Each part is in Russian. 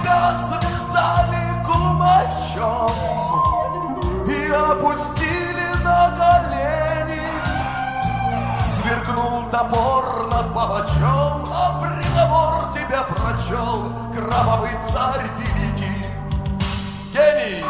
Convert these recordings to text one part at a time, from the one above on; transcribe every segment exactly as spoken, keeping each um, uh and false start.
Тебя связали кумачом и опустили на колени. Сверкнул топор над палачом, а приговор тебе прочел кровавый царь великий. Гений!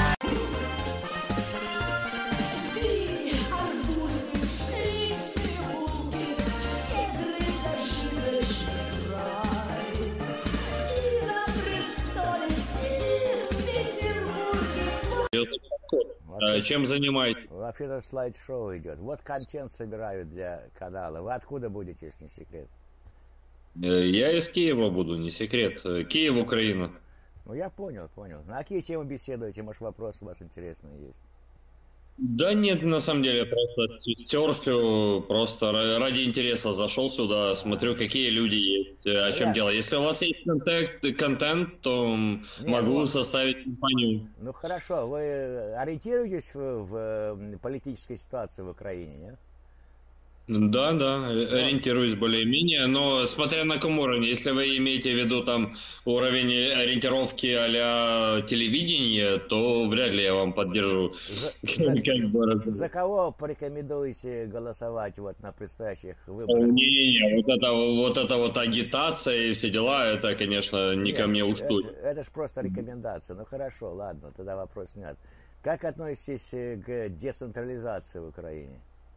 Чем занимаетесь? Вообще-то слайд-шоу идет. Вот контент собирают для канала. Вы откуда будете, если не секрет? Я из Киева буду, не секрет. Киев, Украина. Ну, я понял, понял. На какие темы беседуете? Может, вопросы у вас интересные есть? Да нет, на самом деле, просто серфю, просто ради интереса зашел сюда, смотрю, какие люди есть, о чем я... дело. Если у вас есть контент, контент то нет, могу ну... составить компанию. Ну хорошо, вы ориентируетесь в, в политической ситуации в Украине, нет? Да, да, ориентируюсь более-менее, но смотря на каком уровне, если вы имеете в виду там уровень ориентировки а-ля телевидения, то вряд ли я вам поддержу. За, за, за кого порекомендуете голосовать вот на предстоящих выборах? Не-не-не, вот это, вот это вот агитация и все дела, это, конечно, не Нет, ко мне уж тут. Это, это же просто рекомендация. Ну хорошо, ладно, тогда вопрос снят. Как относитесь к децентрализации в Украине?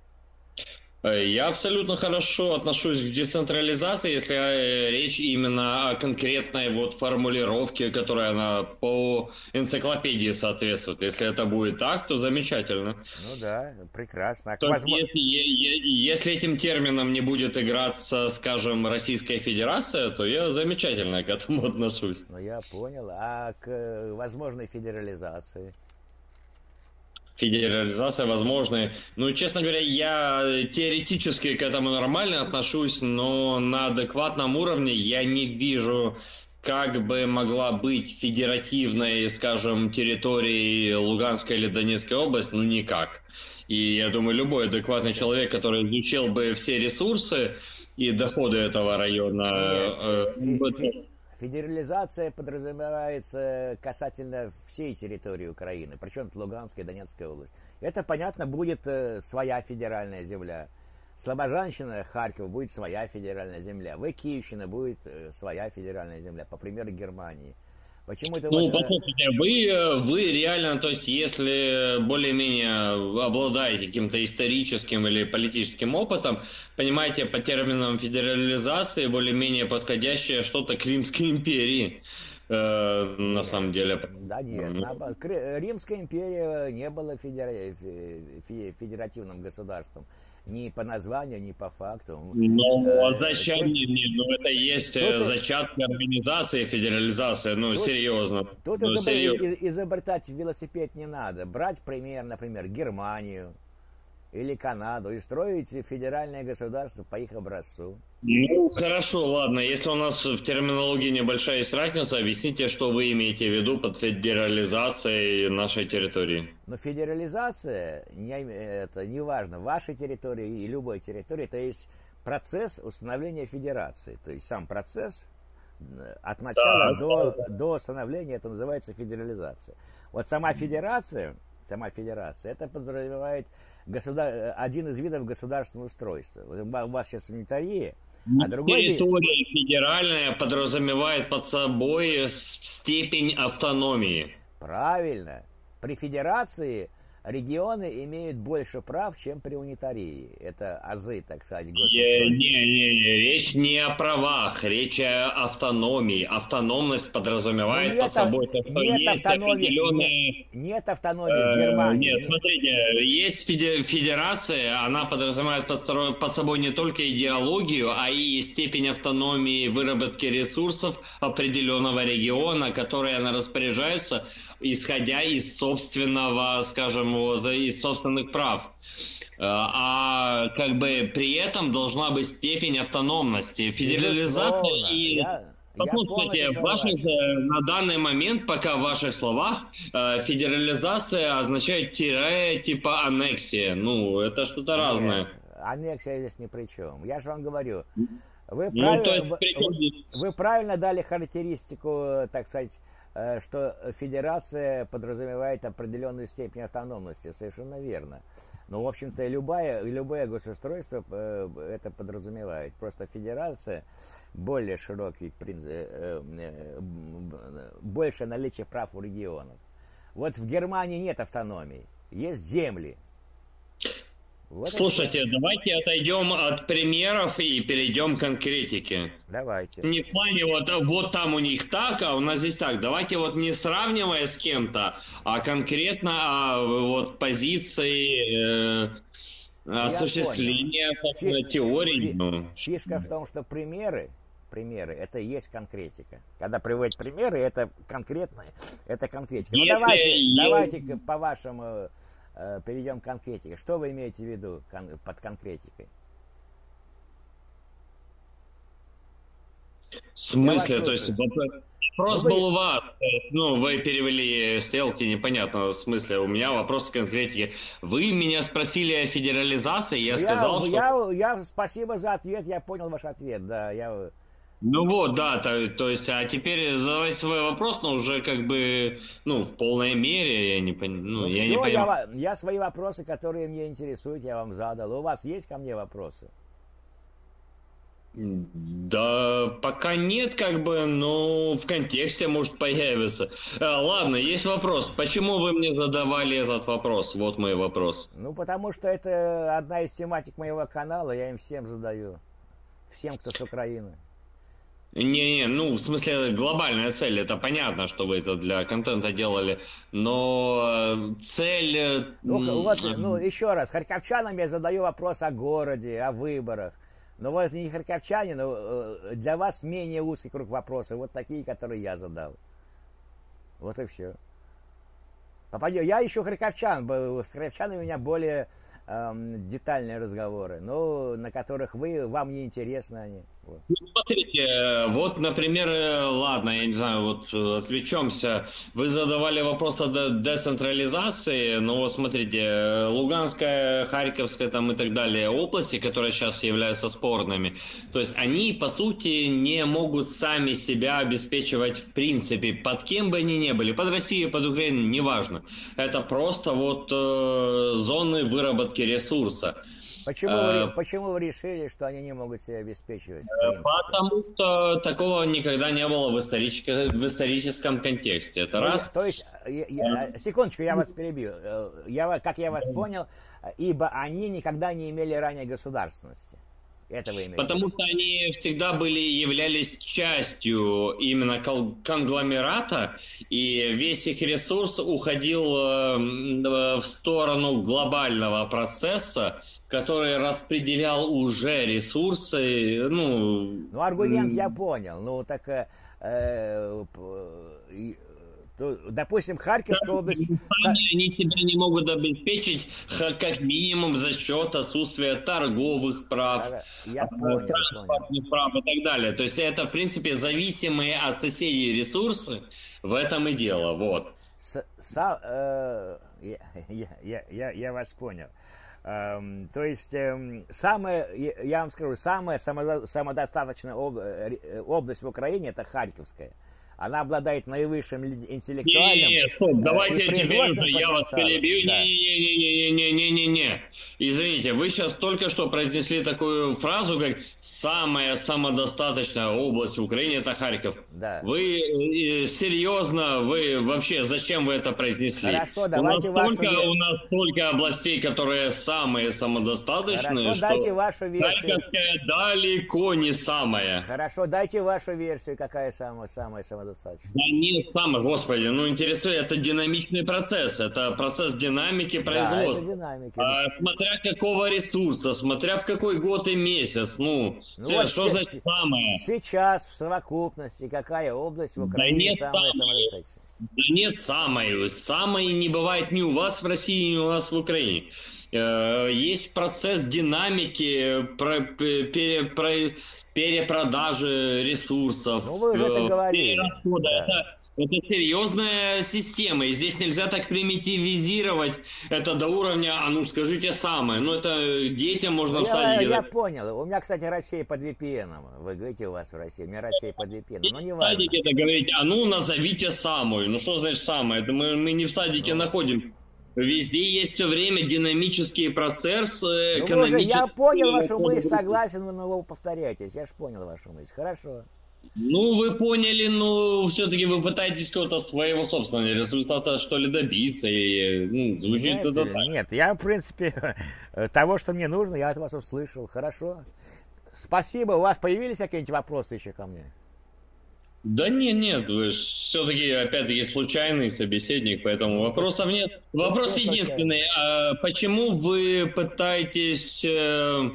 Я абсолютно хорошо отношусь к децентрализации, если речь именно о конкретной вот формулировке, которая она по энциклопедии соответствует. Если это будет так, то замечательно. Ну да, прекрасно. То есть, если, если этим термином не будет играться, скажем, Российская Федерация, то я замечательно к этому отношусь. Ну я понял. А к возможной федерализации? Федерализация возможная. Ну, честно говоря, я теоретически к этому нормально отношусь, но на адекватном уровне я не вижу, как бы могла быть федеративной, скажем, территорией Луганской или Донецкой области, ну никак. И я думаю, любой адекватный человек, который изучил бы все ресурсы и доходы этого района... Нет, федерализация подразумевается касательно всей территории Украины, причем Луганская и Донецкая область. Это, понятно, будет э, своя федеральная земля. Слобожанщина, Харьков, будет своя федеральная земля. Вы, Киевщина, будет э, своя федеральная земля, по примеру Германии. Почему-то ну, вот, послушайте, вы, вы реально, то есть, если более-менее обладаете каким-то историческим или политическим опытом, понимаете, по терминам федерализации более-менее подходящее что-то к Римской империи, э, на нет, самом деле. Да нет, наоборот. Римская империя не была федера... федеративным государством. Ни по названию, ни по факту. Ну, а зачем мне? Ну, это есть тут, зачатки организации, федерализация, ну, тут, серьезно. Тут ну, изобр... серьезно. изобретать велосипед не надо. Брать пример, например, Германию или Канаду и строить федеральное государство по их образцу. Ну, хорошо, ладно. Если у нас в терминологии небольшая есть разница, объясните, что вы имеете в виду под федерализацией нашей территории. Но федерализация, не, это не важно, вашей территории и любой территории, то есть процесс установления федерации. То есть сам процесс от начала да, до, да, да. до становления, это называется федерализация. Вот сама федерация, сама федерация, это подразумевает государ... один из видов государственного устройства. У вас сейчас унитария, а другой... Территория федеральная подразумевает под собой степень автономии. Правильно. При федерации регионы имеют больше прав, чем при унитарии. Это азы, так сказать, государства. Не, не, не, речь не о правах, речь о автономии. Автономность подразумевает нет, под собой то, что нет есть автономии, определенные... Нет, нет автономии в Германии. Нет, смотрите, есть федерация, она подразумевает под, под собой не только идеологию, а и степень автономии выработки ресурсов определенного региона, которой она распоряжается, исходя из собственного, скажем, вот, из собственных прав. А как бы при этом должна быть степень автономности. Федерализация Безусловно. и... Я... Послушайте, в ваших, на данный момент, пока в ваших словах, федерализация означает тире, типа аннексия. Ну, это что-то разное. Аннексия здесь ни при чем. Я же вам говорю, Вы, Ну, правильно, то есть, вы, приходится- вы правильно дали характеристику, так сказать, э, что федерация подразумевает определенную степень автономности. Совершенно верно. Но, в общем-то, любое, любое госустройство э, это подразумевает. Просто федерация более широкий принцип, э, э, больше наличие прав у регионов. Вот в Германии нет автономии, есть земли. Вот Слушайте, это... давайте отойдем от примеров и перейдем к конкретике. Давайте. Не в плане вот, вот там у них так, а у нас здесь так. Давайте вот не сравнивая с кем-то, а конкретно а, вот позиции э, осуществления Фи... теории. Фи... Ну. Фишка в том, что примеры, примеры, это и есть конкретика. Когда приводят примеры, это конкретное, это конкретика. Ну, давайте, я... давайте по-вашему э, перейдем к конкретике. Что вы имеете в виду кон- под конкретикой? В смысле? То есть слушаю. вопрос Ну, вы- был у вас. Ну, вы перевели стрелки непонятного смысла. У меня вопрос к конкретике. Вы меня спросили о федерализации, я Ну, сказал, что... я, я, спасибо за ответ, я понял ваш ответ, да, я... Ну вот, да, то, то есть, а теперь задавайте свой вопрос, но уже как бы, ну, в полной мере, я не, пон... ну, Ну, я всё, не я, понимаю. ва- я свои вопросы, которые меня интересуют, я вам задал. У вас есть ко мне вопросы? Да, пока нет, как бы, но в контексте может появиться. А, ладно, есть вопрос. Почему вы мне задавали этот вопрос? Вот мой вопрос. Ну, потому что это одна из тематик моего канала, я им всем задаю. Всем, кто с Украины. Не-не, ну, в смысле, глобальная цель, это понятно, что вы это для контента делали, но э, цель... э, Ну, м, вот, ну, еще раз, харьковчанам я задаю вопрос о городе, о выборах. Но вы не харьковчане, но э, для вас менее узкий круг вопросов. Вот такие, которые я задал. Вот и все. Попадем. Я еще харьковчан. б- С харьковчанами у меня более эм, детальные разговоры, но на которых вы, вам не интересны они. Вот. Ну, смотрите, э, вот, например, э, ладно, я не знаю, вот э, отвлечемся. Вы задавали вопрос о де- децентрализации, но вот смотрите, э, Луганская, Харьковская там и так далее области, которые сейчас являются спорными, то есть они, по сути, не могут сами себя обеспечивать в принципе, под кем бы они ни были, под Россией, под Украиной, неважно. Это просто вот э, зоны выработки ресурса. Почему, вы, Э, ре- почему вы решили, что они не могут себя обеспечивать? в принципе? Потому что такого никогда не было в, историческом, в историческом контексте. Это Ну, раз. я- то есть, я- я- секундочку, я вас перебью. Э, Я, ва- как я вас понял, э, ибо они никогда не имели ранее государственности. Это вы имеете в виду? Потому что они всегда были, являлись частью именно кол- конгломерата, и весь их ресурс уходил э, м, э, в сторону глобального процесса, который распределял уже ресурсы, ну... Ну, аргумент м, я понял. Ну, так, э, э, п- и, то, допустим, Харьковская область... Са- Сами они себя не могут обеспечить ха- как минимум за счет отсутствия торговых прав, Да, Я э, понял, понял. транспортных прав и так далее. То есть это, в принципе, зависимые от соседей ресурсы, в этом и дело. Вот. С- са- э, я, я- я- я- я вас понял. Эм, то есть, эм, самое, я- я вам скажу, самая самодо- самодостаточная об- э, ре- э, область в Украине — это Харьковская. Она обладает наивысшим ли- интеллектуальным... Не-не-не, стоп, э, давайте и теперь производственным уже я вас потенциалом. перебью. Да. Не-не-не-не-не-не-не-не-не. Извините, вы сейчас только что произнесли такую фразу, как «самая самодостаточная область в Украине – это Харьков». Да. Вы э, серьезно, вы вообще, зачем вы это произнесли? Хорошо, у, нас давайте вашу столько, ве- у нас столько областей, которые самые самодостаточные, Хорошо, что дайте вашу версию. Харьковская далеко не самая. Хорошо, дайте вашу версию, какая самая, самая самодостаточная. Да нет, самое, господи, ну интересует, это динамичный процесс, это процесс динамики Да, это производства. динамика. А, смотря какого ресурса, смотря в какой год и месяц, ну, Ну те- вот что се- значит самое? Сейчас в совокупности какая область в Да Украине нет самая самой, самодостаточная? да нет самой, самой не бывает ни у вас в России, ни у нас в Украине. Есть процесс динамики, про, пере, про, перепродажи ресурсов, ну, вы уже это говорили. перерасхода. Да. Это, это серьезная система, и здесь нельзя так примитивизировать это до уровня, а ну скажите самое, ну это детям можно ну, в садике. Я, я понял, у меня, кстати, Россия под ви пи эн, вы говорите, у вас в России, у меня Россия под ви пи эн, но не в важно. В садике это говорить, а ну назовите самую, ну что значит самое, это мы, мы не в садике ну. находимся. Везде есть все время динамические процессы, ну, экономические... Я понял вашу мысль, согласен, но вы повторяетесь. Я же понял вашу мысль. Хорошо. Ну, вы поняли, но все-таки вы пытаетесь какого-то своего собственного результата, что ли, добиться. И, ну, звучит Знаете, это так. Нет, я, в принципе, того, что мне нужно, я от вас услышал. Хорошо. Спасибо. У вас появились какие-нибудь вопросы еще ко мне? Да нет, нет, вы же все-таки, опять-таки, случайный собеседник, поэтому вопросов нет. Вопрос единственный, а почему вы пытаетесь э,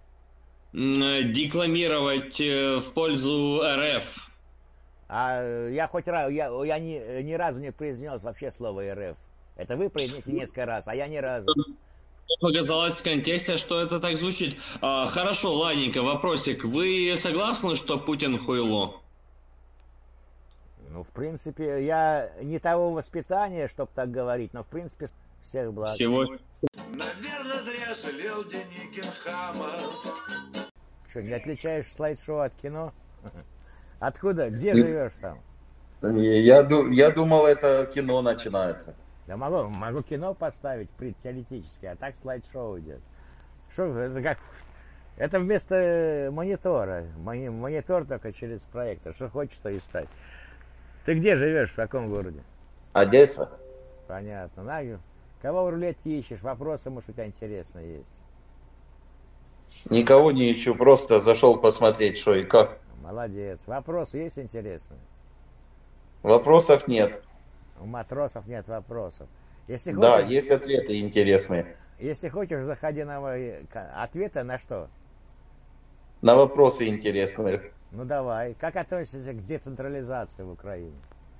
декламировать в пользу эр эф? А я хоть раз, я, я ни, ни разу не произнес вообще слово эр эф. Это вы произнесли несколько раз, а я ни разу. Показалось в контексте, что это так звучит. А, хорошо, ладненько, вопросик. Вы согласны, что Путин хуйло? Ну, в принципе, я не того воспитания, чтобы так говорить, но, в принципе, всех благ. Всего... Наверное, зря жалел Деникин хама. Что, не отличаешь слайд-шоу от кино? Откуда? Где живешь там? Я, я думал, это кино начинается. Да могу, могу кино поставить теоретически, а так слайд-шоу идет. Что, это как... Это вместо монитора. Монитор только через проектор. Что хочешь, то и ставь. Ты где живешь, в каком городе? Одесса. Понятно. На, кого в рулетке ищешь? Вопросы, может, у тебя интересные есть? Никого не ищу, просто зашел посмотреть, что и как. Молодец. Вопросы есть интересные? Вопросов нет. У матросов нет вопросов. Если да, хочешь, есть ответы интересные. Если хочешь, заходи на мои ответы на что? На вопросы интересные. Ну давай. Как относишься к децентрализации в Украине?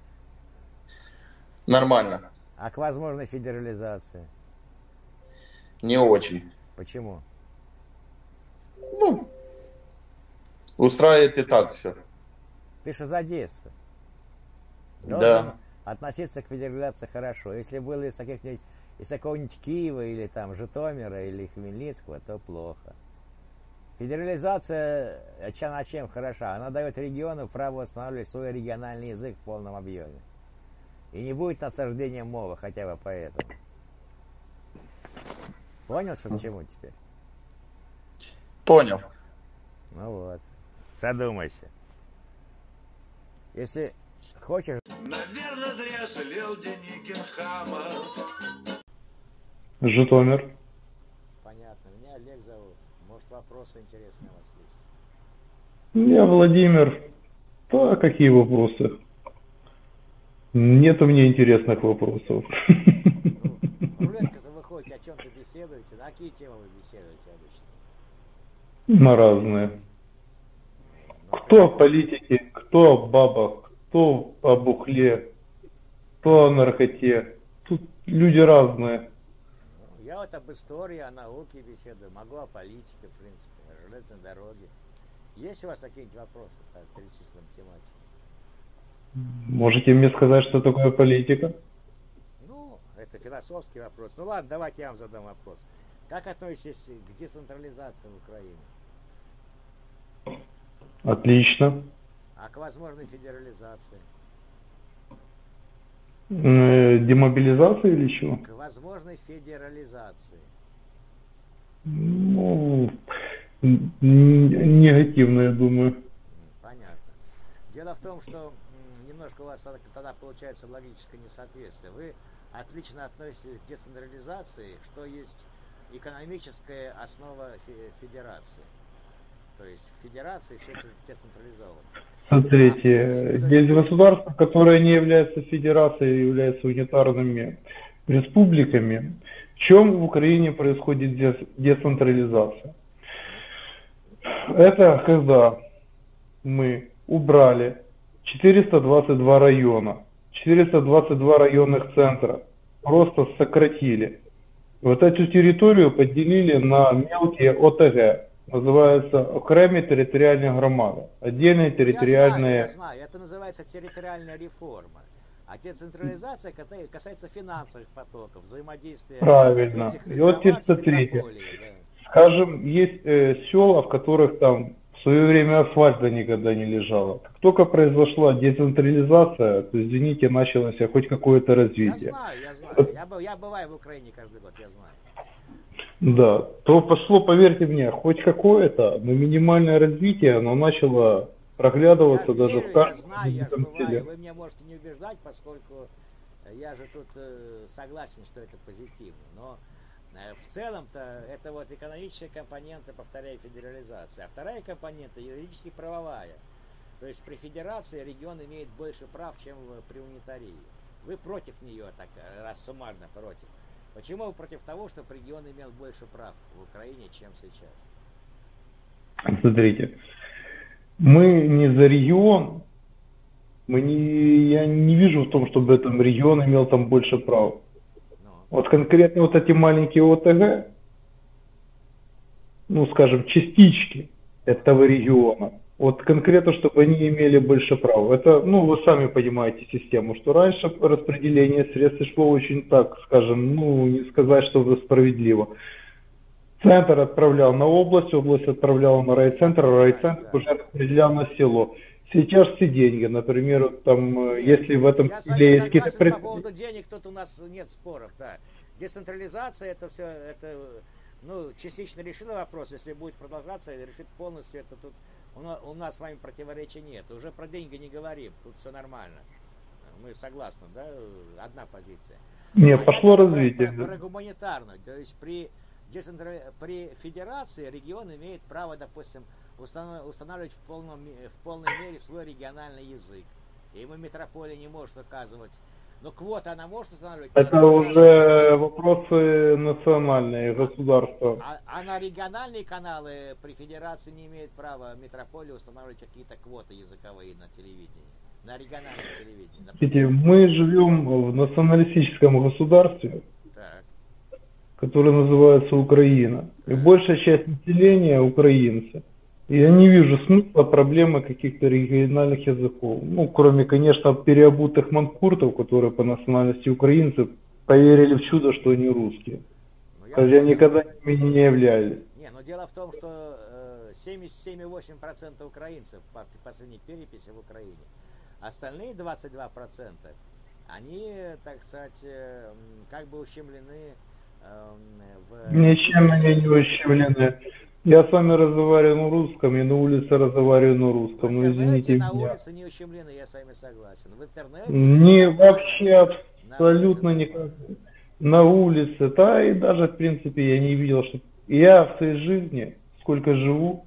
Нормально. А к возможной федерализации? Не очень. Почему? Ну, устраивает и так все. Ты же из Одессы. Должен да. относиться к федерализации хорошо. Если было из каких-нибудь, из какого-нибудь Киева или там Житомира или Хмельницкого, то плохо. Федерализация на чем хороша? Она дает региону право устанавливать свой региональный язык в полном объеме. И не будет насаждения мова, хотя бы поэтому. Понял, что к чему теперь? Понял. Ну вот. Задумайся. Если хочешь... Наверное, зря жалел Деникин хама. Житомир. Понятно. Меня Олег зовут. Может, вопросы интересные у вас есть? Я Владимир. Да, какие вопросы? Нет у меня интересных вопросов. Ну, рулетка-то выходит, о чем-то беседуете. На какие темы вы беседуете обычно? На разные. Кто о политике, кто о бабах, кто о бухле, кто о наркоте. Тут люди разные. Я вот об истории, о науке беседую, могу о политике, в принципе, о железной дороге. Есть у вас какие-нибудь вопросы по перечисленным тематикам? Можете мне сказать, что такое политика? Ну, это философский вопрос. Ну ладно, давайте я вам задам вопрос. Как относитесь к децентрализации в Украине? Отлично. А к возможной федерализации? Демобилизация или чего? К возможной федерализации. Ну, негативно, я думаю. Понятно. Дело в том, что немножко у вас тогда получается логическое несоответствие. Вы отлично относитесь к децентрализации, что есть экономическая основа федерации. То есть в федерации все это децентрализовано. Смотрите, есть государства, которые не являются федерацией, являются унитарными республиками. В чем в Украине происходит децентрализация? Это когда мы убрали четыреста двадцать два района, четыреста двадцать два районных центра, просто сократили. Вот эту территорию поделили на мелкие О Т Г. Называется окремі территориальные громады. Отдельные Ну, я знаю, я территориальные... знаю. Это называется территориальная реформа. А децентрализация ката- касается финансовых потоков, взаимодействия Правильно. этих И вот теперь громад с смотрите. метрополией, да. Скажем, есть э, села, в которых там в свое время асфальта никогда не лежало. Как только произошла децентрализация, то, извините, началось хоть какое-то Я развитие. знаю, я знаю. Я, б- я бываю в Украине каждый год, я знаю. Да, то пошло, поверьте мне, хоть какое-то, но минимальное развитие, оно начало проглядываться Я даже верю, в я каждом знаю, я же этом бываю. селе. Вы меня можете не убеждать, поскольку я же тут э, согласен, что это позитивно. Но э, в целом-то это вот экономическая компонента, повторяю, федерализация. А вторая компонента юридически правовая. То есть при федерации регион имеет больше прав, чем в- при унитарии. Вы против нее, так э, раз суммарно против. Почему вы против того, чтобы регион имел больше прав в Украине, чем сейчас? Смотрите, мы не за регион, мы не, я не вижу в том, чтобы этот регион имел там больше прав. Ну, Вот конкретно вот эти маленькие О Т Г, ну, скажем, частички этого региона, вот конкретно, чтобы они имели больше прав. Это, ну, вы сами понимаете систему, что раньше распределение средств шло очень так, скажем, ну, не сказать, что справедливо. Центр отправлял на область, область отправляла на райцентр, а райцентр уже распределял на село. Сейчас все деньги, например, там, э, Нет, если в этом я с селе вами есть какие-то... согласен пред- по поводу денег, тут у нас нет споров, да. Децентрализация это все, это, ну, частично решила вопрос, если будет продолжаться, решит полностью, это тут у нас, у нас с вами противоречия нет. Уже про деньги не говорим, тут все нормально. Мы согласны, да, одна позиция. Не, А пошло я говорю развитие. Про, про, про гуманитарную, то есть при, децентра... при федерации регион имеет право, допустим, установ- устанавливать в, полном, ме- в полной мере свой региональный язык. И ему метрополия не может указывать. Но квота она может устанавливать. на Это центральный уже регион. вопросы национальные, государства. А, а на региональные каналы при федерации не имеет права метрополия устанавливать какие-то квоты языковые на телевидении. На региональном телевидении. Видите, например. мы живем в националистическом государстве, Так. которое называется Украина. И большая часть населения украинцы. И я не вижу смысла проблемы каких-то региональных языков. Ну, кроме, конечно, переобутых манкуртов, которые по национальности украинцы поверили в чудо, что они русские. Ну, я Хотя понял. никогда ими не являлись. Не, но дело в том, что э, семьдесят семь и восемь десятых процента украинцев по последней переписи в Украине. Остальные двадцать два процента, они, так сказать, э, м, как бы ущемлены э, в... Ничем они не ущемлены. Я с вами разговариваю на русском, и на улице разговариваю на В русском. Ну, интернете, извините на меня. улице не ущемлены, я с вами согласен. В интернете... Не, всё вообще нормально. абсолютно На улице никак. На улице, да, и даже, в принципе, я не видел, что... Я в своей жизни, сколько живу,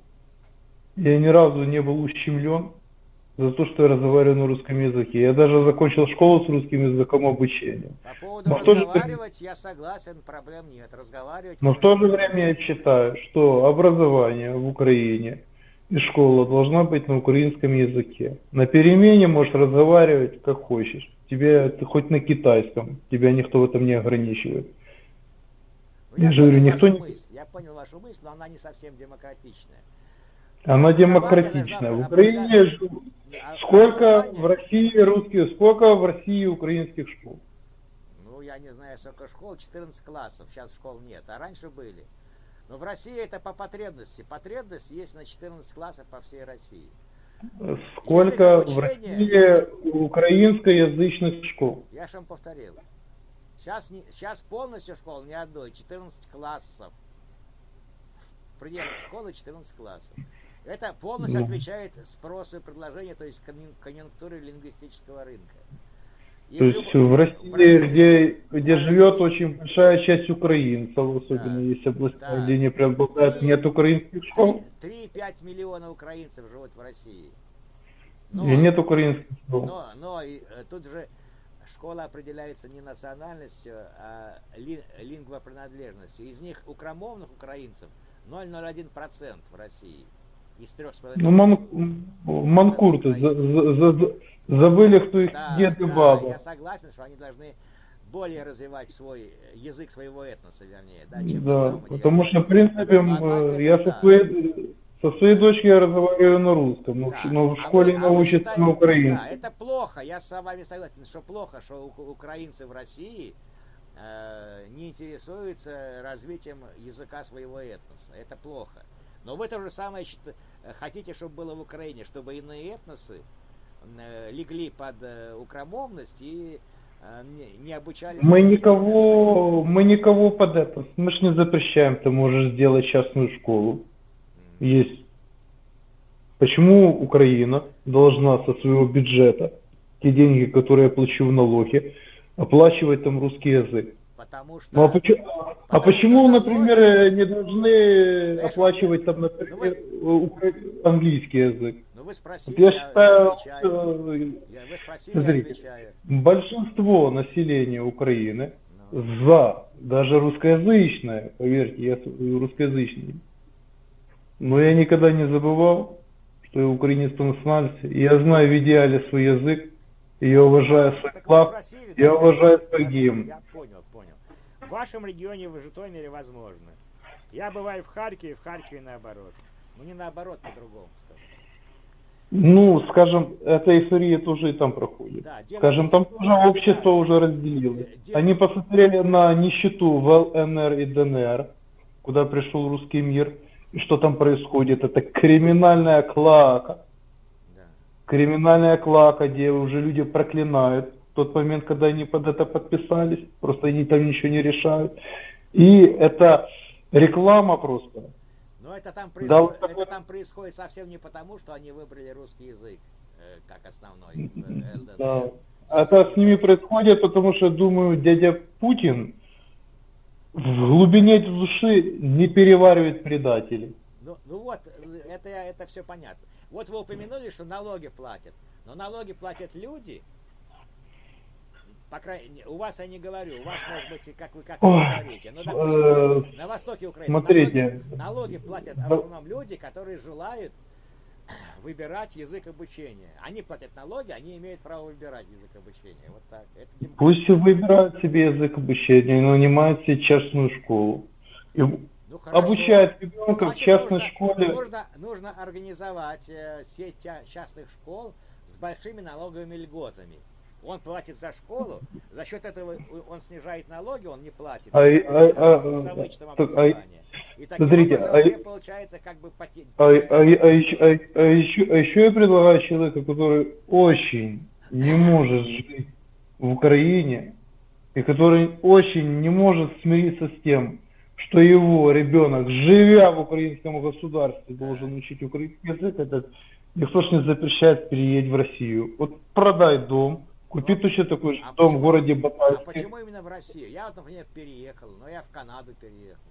я ни разу не был ущемлен за то, что я разговариваю на русском языке. Я даже закончил школу с русским языком обучения. По поводу Но в то же разговаривать, я согласен, проблем нет. Разговаривать... Но в то же время я считаю, что образование в Украине и школа должна быть на украинском языке. На перемене можешь разговаривать как хочешь. Тебе ты хоть на китайском, тебя никто в этом не ограничивает. Ну, Я же говорю, понял никто вашу не... мысль, я понял вашу мысль, но она не совсем демократичная. Она Образование демократичная. должна В Украине обладать- живут- А сколько образование- в России русских, сколько в России украинских школ? Ну, я не знаю, сколько школ, четырнадцать классов, сейчас школ нет, а раньше были. Но в России это по потребности. Потребность есть на четырнадцать классов по всей России. Сколько Язык в обучения, России язык- украинскоязычных школ? Я же вам повторил. Сейчас, не, сейчас полностью школ ни одной, четырнадцать классов. В пределах школы четырнадцать классов. Это полностью Ну. отвечает спросу и предложению, то есть конъюн- конъюнктуре лингвистического рынка. И То в есть любо- в России, в России- где, где в живет России- очень большая часть украинцев, особенно Да, есть области, да. где не преобладает, нет украинских школ, три-пять миллиона украинцев живут в России. и нет украинских школ. Но, но и, э, тут же школа определяется не национальностью, а ли, лингвопринадлежностью. Из них укромовных украинцев ноль целых ноль один процента в России. Из трех с половиной. Ну, ман, манкурты, за- за- за- забыли, кто их Да, дед и да, баба. я согласен, что они должны более развивать свой язык своего этноса, вернее, да, чем на Да, самом деле. потому что, в принципе, Ну, а так э, я это со да. своей, со своей дочкой я разговариваю на русском, но, в- Да. но в А школе вы- она а вы учится считаете- на Да, украинском. это плохо, я с вами согласен, что плохо, что у- украинцы в России э, не интересуются развитием языка своего этноса. Это плохо. Но вы то же самое счит- хотите, чтобы было в Украине, чтобы иные этносы э, легли под э, украмовность и э, не, не обучались... Мы на никого, мы никого под это, мы ж не запрещаем, ты можешь сделать частную школу. языке. Есть. Почему Украина должна со своего бюджета, те деньги, которые я плачу в налоги, оплачивать там русский язык? Потому что... Ну а почему, а Потому почему, что например, налоги- не должны Знаешь, оплачивать вот, там, ну например, укра- английский язык? Ну вы спросили, Вот я я, считаю, я отвечаю. что, Я- вы спросили, я смотрите, отвечаю. большинство населения Украины Ну. за, даже русскоязычное, поверьте, я с- русскоязычный, но я никогда не забывал, что я украинец по национальности, и я знаю в идеале свой язык, и я уважаю свой Так вы флаг, спросили, я так уважаю свой спросили. гимн. Я понял, понял. В вашем регионе, в Житомире, возможно. Я бываю в Харькове, в Харькове наоборот. Ну не наоборот, по-другому скажу. Ну, скажем, эта эйфория тоже и там проходит. Да, дело- Скажем, там тоже общество уже разделилось. Дело- Они посмотрели на нищету в ЛНР и ДНР, куда пришел русский мир, и что там происходит. Это криминальная клоака. Да. Криминальная клоака, где уже люди проклинают в тот момент, когда они под это подписались. Просто они там ничего не решают. И это реклама просто. Но это там, Да, происходит, вот такой- это там происходит совсем не потому, что они выбрали русский язык э, как основной в ЛДНР. Да. Совсем Это с ними происходит, потому что, думаю, дядя Путин в глубине души не переваривает предателей. Ну, ну вот, это, это все понятно. Вот вы упомянули, что налоги платят. Но налоги платят люди. По крайней у вас я не говорю, у вас может быть, как вы как вы Ой, говорите. Но, э, допустим, на востоке Украины смотрите. налоги, налоги платят в Да. основном люди, которые желают выбирать язык обучения. Они платят налоги, они имеют право выбирать язык обучения. Вот так. Это демократия. Пусть и выбирают себе язык обучения, нанимают себе частную школу. И Ну, хорошо. обучают ребенка в Значит, частной нужно, школе. Нужно, нужно организовать э, сеть тя- частных школ с большими налоговыми льготами. Он платит за школу, за счет этого он снижает налоги, он не платит А, и- а, а, за вычетом так, а и- образования. И таким смотрите, образом а и- мне получается как бы поте- А, а, а, еще, а, а еще- а еще я предлагаю человеку, который очень не может жить в Украине, и который очень не может смириться с тем, что его ребенок, живя в украинском государстве, должен учить украинский язык, этот никто ж не запрещает переехать в Россию. Вот продай дом, купи Ну, точно такой же а дом почему- в городе А Батайске. почему именно в Россию? Я вот, например, переехал, но я в Канаду переехал.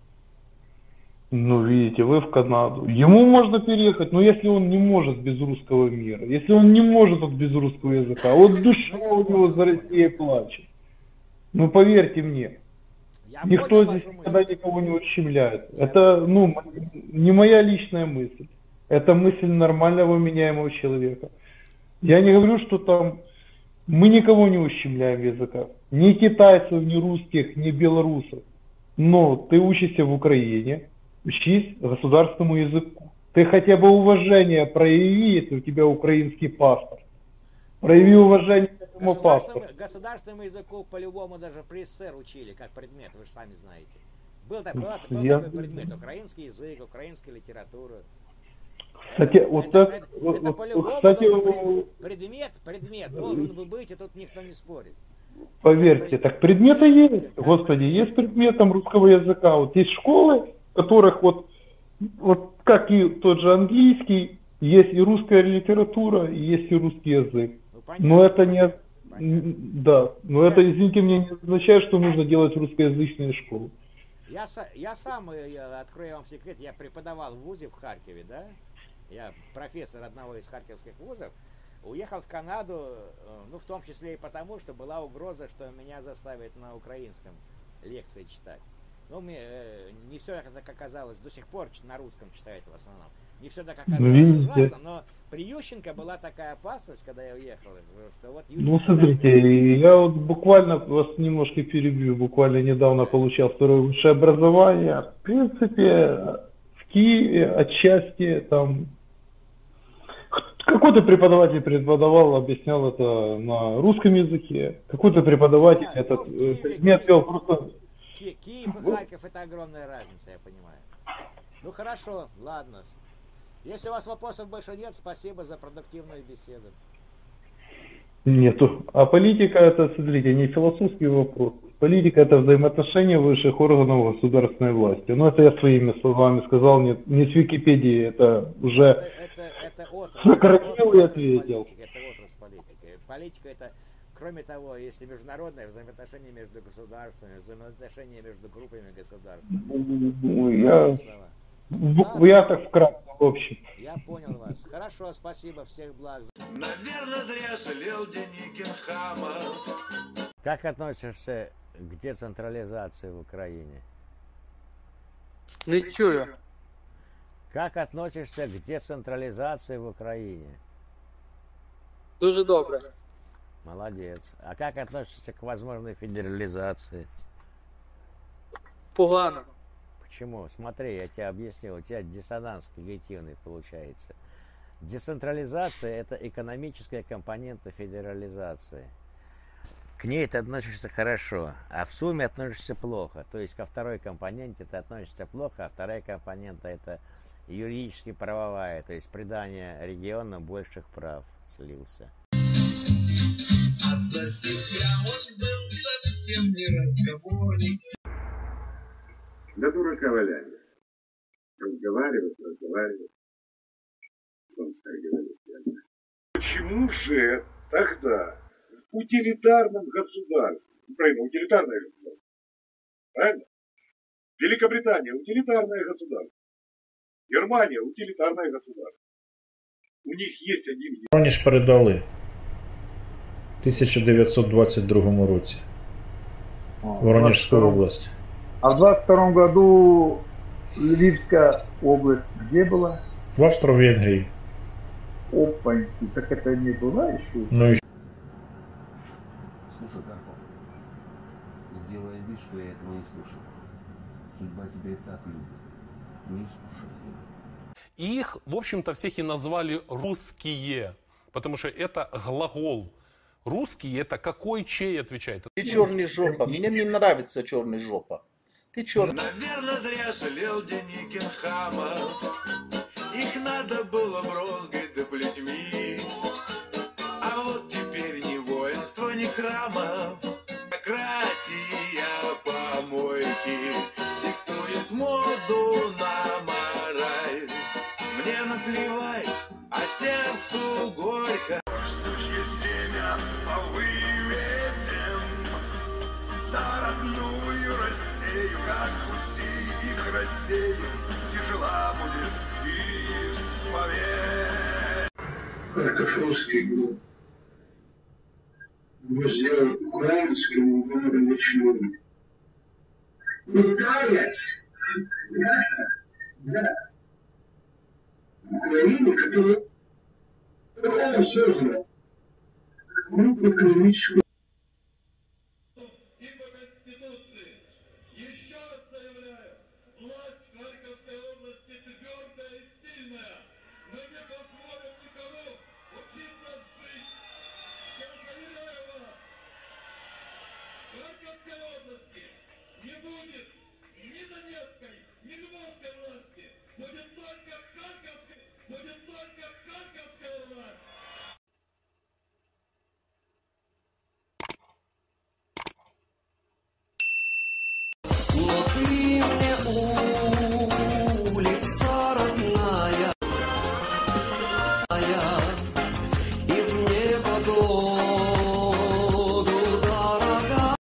Ну, видите, вы в Канаду. Ему можно переехать, но если он не может без русского мира, если он не может вот без русского языка, вот душа у него за Россией плачет. Ну, поверьте мне, Я никто понял здесь вашу никогда мысль. никого не ущемляет. Это, ну, м- не моя личная мысль. Это мысль нормального меняемого человека. Я не говорю, что там мы никого не ущемляем в языках. Ни китайцев, ни русских, ни белорусов. Но ты учишься в Украине, учись государственному языку. Ты хотя бы уважение прояви, если у тебя украинский паспорт. Прояви уважение к этому Государственному, паспорту. государственному языку по-любому даже при СССР учили, как предмет, вы же сами знаете. Был, так- была- был Я- такой предмет, украинский язык, украинская литература. Кстати, Это- вот это- так, это- вот- это вот, по-любому кстати, должен пред- предмет, предмет должен бы быть, и тут никто не спорит. поверьте, так предметы есть. Господи, есть предмет там русского языка. Вот есть школы, в которых вот, вот как и тот же английский, есть и русская литература, и есть и русский язык. Ну, понятно. Но это не, Понятно. да, но это, извините меня, не означает, что нужно делать русскоязычные школы. Я, са- я сам, э, я открою вам секрет, я преподавал в ВУЗе в Харькове, да? Я профессор одного из харьковских вузов. Уехал в Канаду, э, ну, в том числе и потому, что была угроза, что меня заставят на украинском лекции читать. Ну, мне э, не все так оказалось, до сих пор ч- на русском читают в основном. Не все так оказалось видите. ужасно, но При Ющенко была такая опасность, когда я уехал, что вот Ну, Ющенко... смотрите, я вот буквально вас немножко перебью, буквально недавно получал второе высшее образование. В принципе, в Киеве отчасти там какой-то преподаватель преподавал, объяснял это на русском языке, какой-то преподаватель Да, этот ну, в Киеве, предмет вел просто... Ки- Киев и Харьков это огромная разница, я понимаю. Ну хорошо, ладно. Если у вас вопросов больше нет, спасибо за продуктивную беседу. Нету. А политика это, смотрите, не философский вопрос. Политика это взаимоотношения высших органов государственной власти. Ну это я своими словами сказал, не, не с Википедии, это уже Это, это, это отрасль, сократил и отрасль ответил. политики, это отрасль политики. Политика это, кроме того, если международное взаимоотношения между государствами, взаимоотношения между группами государств. Ну, я, в- я так вкратце, в общем. Я понял вас. Хорошо, спасибо, всех благ. Наверное, зря жалел Деникин хама. Как относишься к децентрализации в Украине? Не чую. Как относишься к децентрализации в Украине? Дуже добре. Молодец. А как относишься к возможной федерализации? Погано. Почему? Смотри, я тебе объяснил, у тебя диссонанс когнитивный получается. Децентрализация – это экономическая компонента федерализации. К ней ты относишься хорошо, а в сумме относишься плохо. То есть ко второй компоненте ты относишься плохо, а вторая компонента – это юридически правовая, то есть придание регионам больших прав слился. А за себя он был совсем не разговорник. Да дурака валяли. Разговаривать, разговаривать. Он так. Почему же тогда в утилитарном государстве, Украина утилитарное государство, правильно? Великобритания утилитарное государство, Германия утилитарное государство. У них есть один... Воронеж передали в тисяча дев'ятсот двадцять другому році. Воронежскую область. А в двадцать втором году Львивская область где была? В Австро-Венгрии. Опаньки, так это не была еще? Ну и Слушай, Карпов, сделай вид, что я этого не слышал. Судьба тебя и так любит. Не слушай ее. Их, в общем-то, всех и назвали русские, потому что это глагол. Русский это какой чей отвечает? Ты черный жопа. Мне не нравится черный жопа. Ты черный. Наверное, зря жалел Деникин хама. Их надо было брозгать да плетьми. А вот теперь ни воинства, ни храма. Демократия помойки диктует моду на мораль. Мне наплевать, а сердцу горько. Сучье семя выведем за родную Россию, как уси их рассеем, тяжела будет исповедь. Харьков русский был. Мы сделали украинскому городу ничего. Украинец, да, да. Украина, которая создана. Ну, экономическую